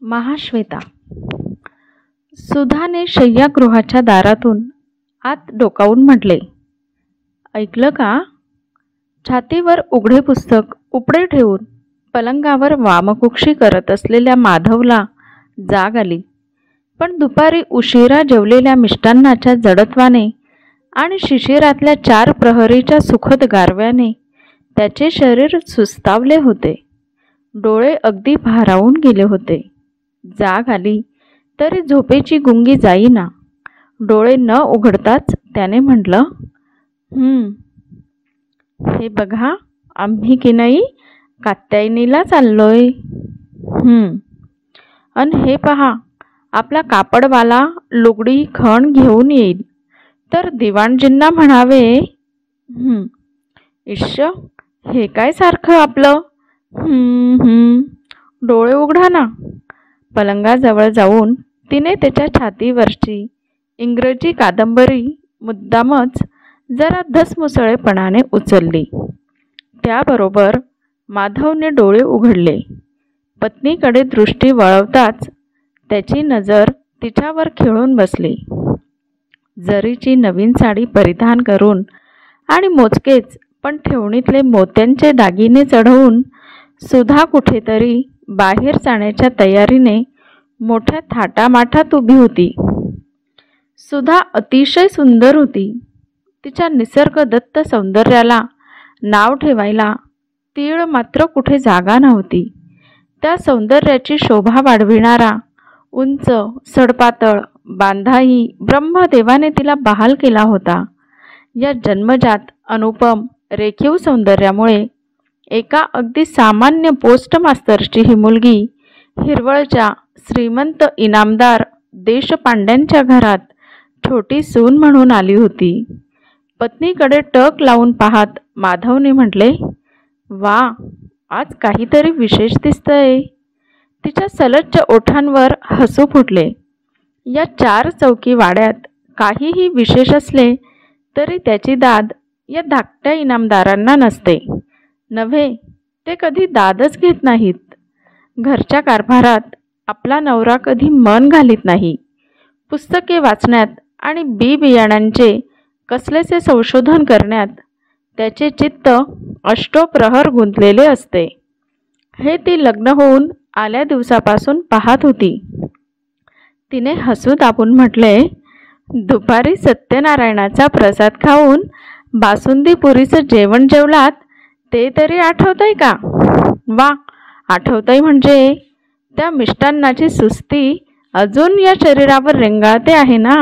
महाश्वेता. सुधाने शय्यागृहाच्या दारातून आत डोकावून म्हटले, ऐकलं का? छातीवर उघडे पुस्तक उपडे ठेवून पलंगावर वामकुक्षी करत असलेल्या माधवला जाग आली. पण दुपारी उशिरा जेवलेल्या मिष्टान्नाच्या जडत्वाने आणि शिशिरातल्या 4 प्रहरीच्या सुखद गारव्याने त्याचे शरीर सुस्तावले होते. डोळे अगदी भारावून गेले होते. जाग आली तरी झोपेची गुंगी जाईना. डोळे न उघडताच त्याने म्हटलं, हे बघा, आम्ही की नाही कात्यायनीला चाललोय. अन हे पहा, आपला कापडवाला लुगडी खण घेऊन येईल तर दिवाणजींना म्हणावे, इश्श, हे काय सारखं आपलं? डोळे उघडा ना. पलंगाजवळ जाऊन तिने त्याच्या छातीवरची इंग्रजी कादंबरी मुद्दामच जरा धसमुसळेपणाने उचलली. त्याबरोबर माधवने डोळे उघडले. पत्नीकडे दृष्टी वळवताच त्याची नजर तिच्यावर खिळून बसली. जरीची नवीन साडी परिधान करून आणि मोजकेच पण ठेवणीतले मोत्यांचे दागिने चढवून सुधा कुठेतरी बाहेर जाण्याच्या तयारीने मोठ्या थाटामाटात उभी होती. सुधा अतिशय सुंदर होती. तिच्या निसर्गदत्त सौंदर्याला नाव ठेवायला तीळ मात्र कुठे जागा नव्हती. त्या सौंदर्याची शोभा वाढविणारा उंच सडपातळ बांधाही ब्रह्मदेवाने तिला बहाल केला होता. या जन्मजात अनुपम रेखीव सौंदर्यामुळे एका अगदी सामान्य पोस्ट मास्तरची ही मुलगी हिरवळच्या श्रीमंत इनामदार देशपांड्यांच्या घरात छोटी सून म्हणून आली होती. पत्नीकडे टक लावून पाहत माधवने म्हटले, वा, आज काहीतरी विशेष दिसतंय. तिच्या सलज्ज ओठांवर हसू फुटले. या 4 चौकी वाड्यात काहीही विशेष असले तरी त्याची दाद या धाकट्या इनामदारांना नसते. नव्हे, ते कधी दादच घेत नाहीत. घरच्या कारभारात आपला नवरा कधी मन घालीत नाही. पुस्तके वाचण्यात आणि बियाण्यांचे कसलेसे संशोधन करण्यात त्याचे चित्त अष्टोप्रहर गुंतलेले असते. हे ती लग्न होऊन आल्या दिवसापासून पाहत होती. तिने हसू दाबून म्हटले, दुपारी सत्यनारायणाचा प्रसाद खाऊन बासुंदी पुरीचं जेवण जेवलात ते तरी आठवतंय का? वा, आठवतंय म्हणजे त्या मिष्टान्नाची सुस्ती अजून या शरीरावर रेंगाळते आहे ना.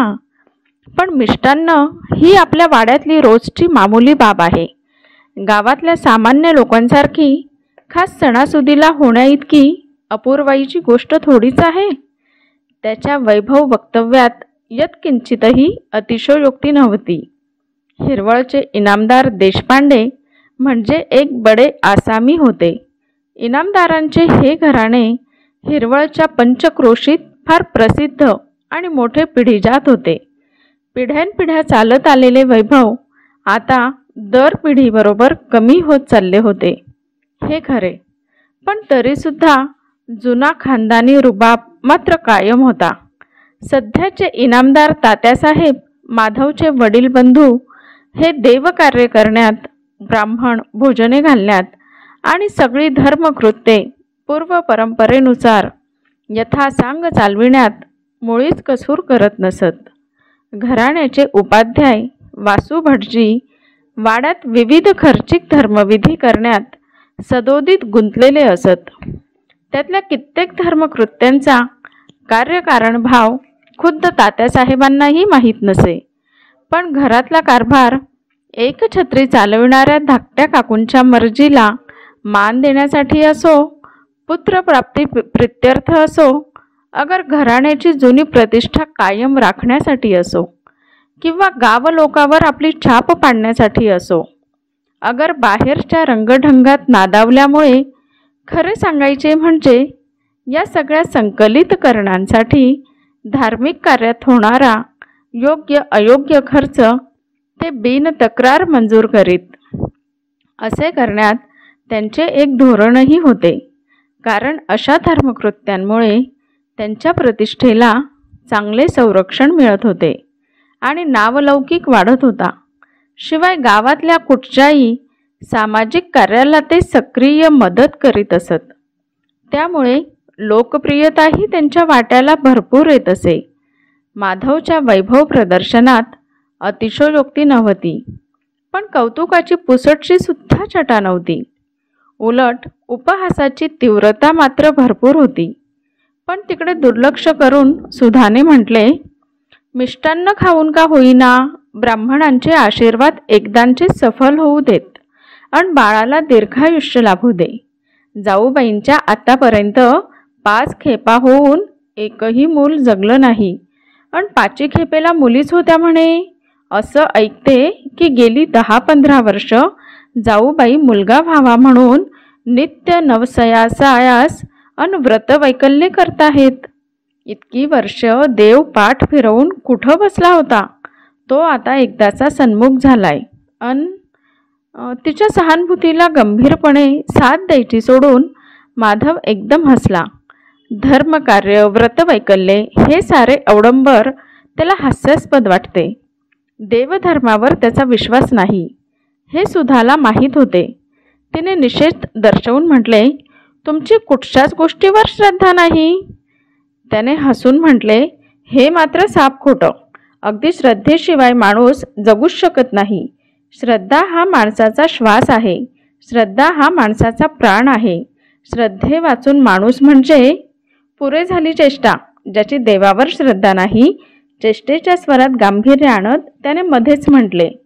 पण मिष्टान्न ही आपल्या वाड्यातली रोजची मामूली बाब आहे. गावातल्या सामान्य लोकांसारखी खास सणासुदीला होण्याइतकी अपूर्वाईची गोष्ट थोडीच आहे. त्याच्या वैभव वक्तव्यात यत्किंचितही अतिशयोक्ती नव्हती. हिरवळचे इनामदार देशपांडे म्हणजे एक बडे आसामी होते. इनामदारांचे हे घराणे हिरवळच्या पंचक्रोशीत फार प्रसिद्ध आणि मोठे पिढीजात होते. पिढ्यानपिढ्या चालत आलेले वैभव आता दर पिढीबरोबर कमी होत चालले होते, हे खरे. पण तरीसुद्धा जुना खानदानी रुबाब मात्र कायम होता. सध्याचे इनामदार तात्यासाहेब माधवचे वडील बंधू हे देवकार्य करण्यात, ब्राह्मण भोजने घालण्यात आणि सगळी धर्मकृत्ये पूर्व परंपरेनुसार यथासांग चालविण्यात मुळीच कसूर करत नसत. घराण्याचे उपाध्याय वासू भटजी वाड्यात विविध खर्चिक धर्मविधी करण्यात सदोदित गुंतलेले असत. त्यातल्या कित्येक धर्मकृत्यांचा कार्यकारणभाव खुद्द तात्यासाहेबांनाही माहीत नसे. पण घरातला कारभार एकछत्री चालविणाऱ्या धाकट्या काकूंच्या मर्जीला मान देण्यासाठी असो, पुत्रप्राप्ती प्रित्यर्थ असो, अगर घराण्याची जुनी प्रतिष्ठा कायम राखण्यासाठी असो, किंवा गावलोकावर आपली छाप पाडण्यासाठी असो, अगर बाहेरच्या रंगढंगात नादावल्यामुळे, खरे सांगायचे म्हणजे या सगळ्या संकलित करणांसाठी धार्मिक कार्यात होणारा योग्य अयोग्य खर्च ते बिन तक्रार मंजूर करीत. असे करण्यात त्यांचे एक धोरणही होते. कारण अशा धर्मकृत्यांमुळे त्यांच्या प्रतिष्ठेला चांगले संरक्षण मिळत होते आणि नावलौकिक वाढत होता. शिवाय गावातल्या कुठच्याही सामाजिक कार्याला ते सक्रिय मदत करीत असत. त्यामुळे लोकप्रियताही त्यांच्या वाट्याला भरपूर येत असे. माधवच्या वैभव प्रदर्शनात अतिशयोक्ती नव्हती, पण कौतुकाची पुसटशी सुद्धा छटा नव्हती. उलट उपहासाची तीव्रता मात्र भरपूर होती. पण तिकडे दुर्लक्ष करून सुधाने म्हटले, मिष्टान्न खाऊन का होईना ब्राह्मणांचे आशीर्वाद एकदांचे सफल होऊ देत आणि बाळाला दीर्घायुष्य लाभू दे. जाऊबाईंच्या आतापर्यंत 5 खेपा होऊन एकही मूल जगलं नाही आणि 5 खेपेला मुलीच होत्या म्हणे. असं ऐकते की गेली 10-15 वर्ष जाऊबाई मुलगा व्हावा म्हणून नित्य नवसयासायास अन व्रतवैकल्ये करताहेत. इतकी वर्ष देव पाठ फिरवून कुठं बसला होता, तो आता एकदाचा सन्मुख झालाय. तिच्या सहानुभूतीला गंभीरपणे साथ द्यायची सोडून माधव एकदम हसला. धर्मकार्य, व्रतवैकल्ये हे सारे अवडंबर त्याला हास्यास्पद वाटते. देवधर्मावर त्याचा विश्वास नाही हे सुधाला माहीत होते. तिने निषेध दर्शवून म्हटले, तुमची कुठच्याच गोष्टीवर श्रद्धा नाही. त्याने हसून म्हटले, हे मात्र साप खोटं. अगदी श्रद्धेशिवाय माणूस जगूच शकत नाही. श्रद्धा हा माणसाचा श्वास आहे. श्रद्धा हा माणसाचा प्राण आहे. श्रद्धे वाचून माणूस म्हणजे पुरे झाली चेष्टा. ज्याची देवावर श्रद्धा नाही. चेष्टेच्या स्वरात गांभीर्य आणत त्याने मध्येच म्हटले,